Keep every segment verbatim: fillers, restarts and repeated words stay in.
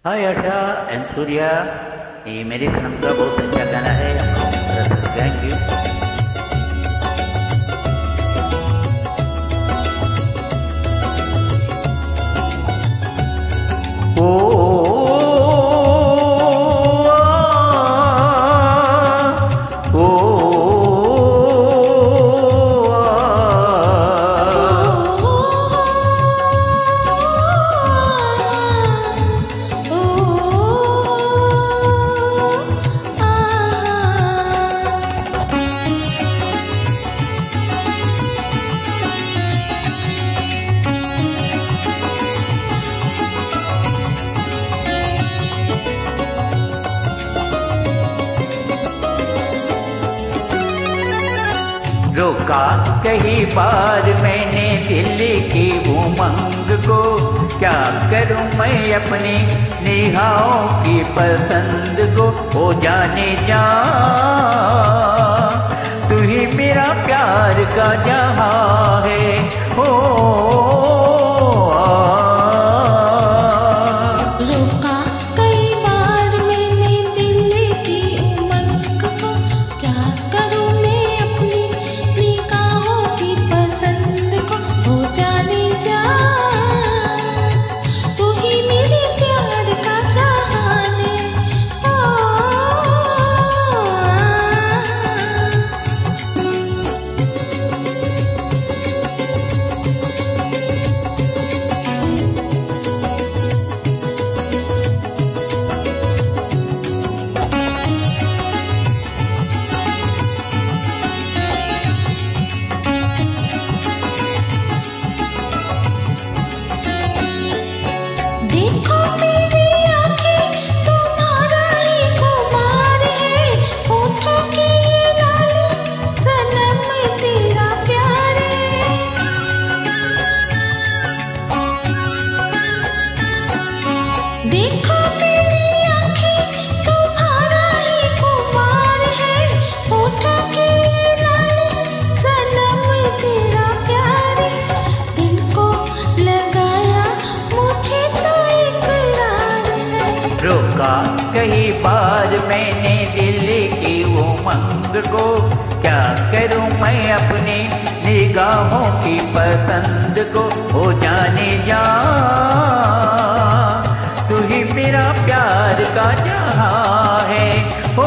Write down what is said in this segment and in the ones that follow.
हाय आशा and Surya, ये मेरी film का बहुत अच्छा गाना है। Thank you. रोका कई बार मैंने दिल की उमंग को, क्या करूं मैं अपनी निगाहों की पसंद को। हो जाने जा तू ही मेरा प्यार का जहां है। हो रोका कई बार मैंने दिल की उमंग को, क्या करूं मैं अपनी निगाहों की पसंद को। हो जाने जा तू ही मेरे प्यार का जहान है। देखो मेरी आँखें तुम्हारा ही खुमार है, होठों की ये लाली सनम तेरा प्यार है। देखो मेरी आँखें तुम्हारा ही खुमार है, होठों की ये लाली सनम तेरा प्यार है। दिल को लगाया मुझे तो इकरार है। रोका कई बार मैंने दिल की उमंग को, क्या करूं मैं अपनी निगाहों की पसंद को। हो जाने जा तू ही मेरा प्यार का जहां है। हो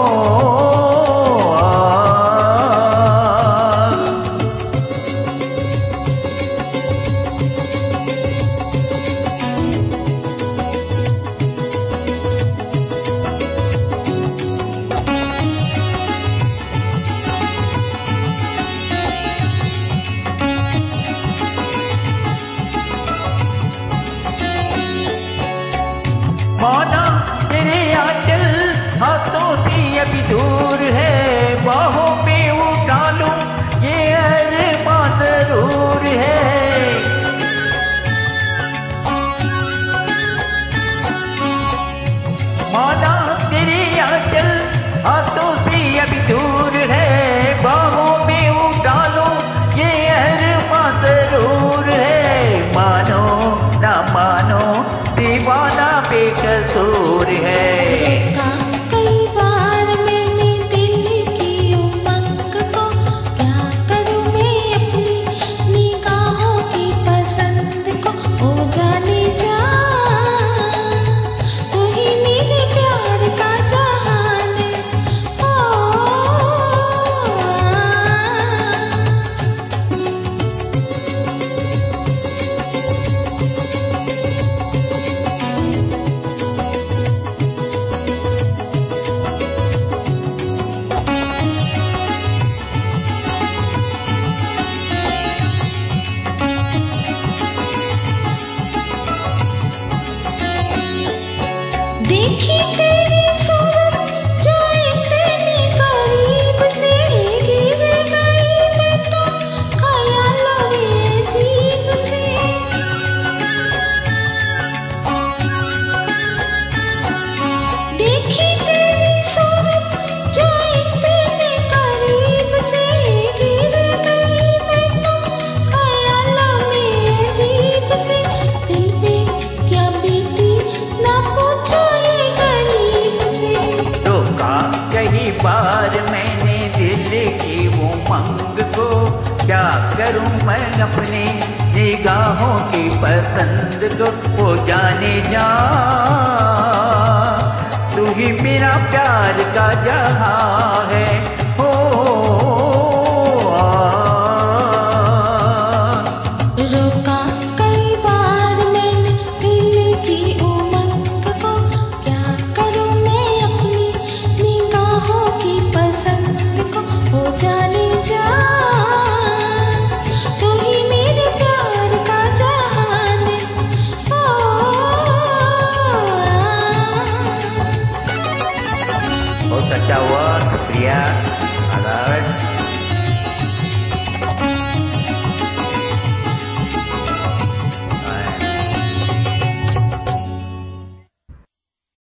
माना तेरे आंचल हाथों से अभी दूर है, बाहों पे उठा लूं ये अरमां जरूर है। माना तेरे आंचल हाथों से अभी दूर है, बाहों पे उठा लूं ये अरमां जरूर है। मानो ना मानो दीवाना बेकसूर है। रोका कई बार मैंने दिल की उमंग को, क्या करूं मैं अपनी निगाहों की पसंद को। हो जाने जा तू ही मेरे प्यार का जहान है। देखी तेरी सूरत जो इतनी करीब से, गिर गई मैं तो ख्यालों में अजीब से। देखी तेरी सूरत जो इतनी करीब से, गिर गई मैं तो ख्यालों में अजीब से। दिल पे क्या बीती ना पूछ मैं अपनी निगाहों की पसंद को, ओ जाने जा तू ही मेरा प्यार का जहां है।